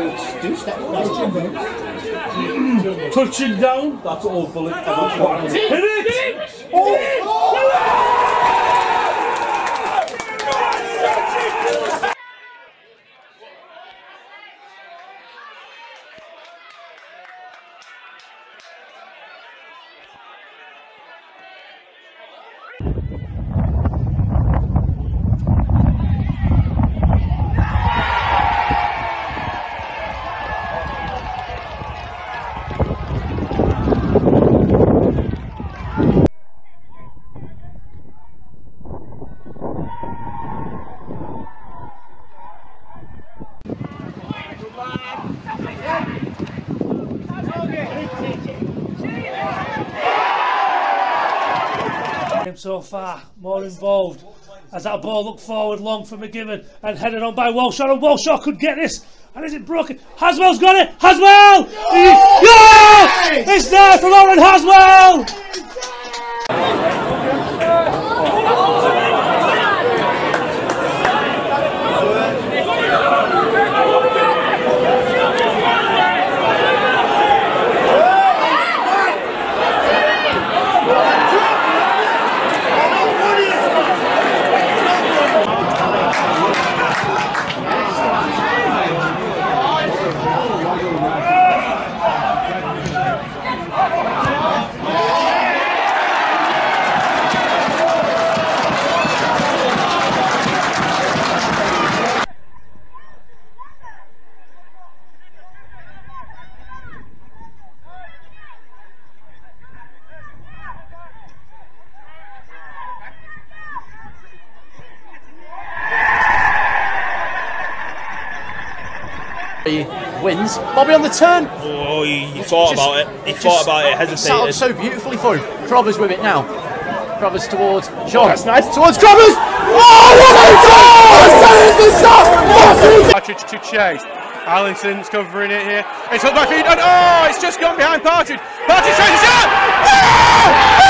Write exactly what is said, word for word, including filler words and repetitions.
Do step down. Touching down. That's all bullet ever. Hit it! Oh! So far, more involved as that ball looked forward long for McGibbon and headed on by Walshaw, and Walshaw could get this, and is it broken? Haswell's got it! Haswell! Yeah! It's there for Lauren Haswell! He wins. Bobby on the turn. Oh, he, he thought just, about it. He just, thought about it, hesitated. Set up so beautifully for him. Crothers with it now. Crothers towards Sean. That's nice. Towards Crothers. Oh, what a goal! Partridge to chase. Allison's covering it here. It's up by feet, and oh, it's just gone behind Partridge. Partridge tries to shot! Oh!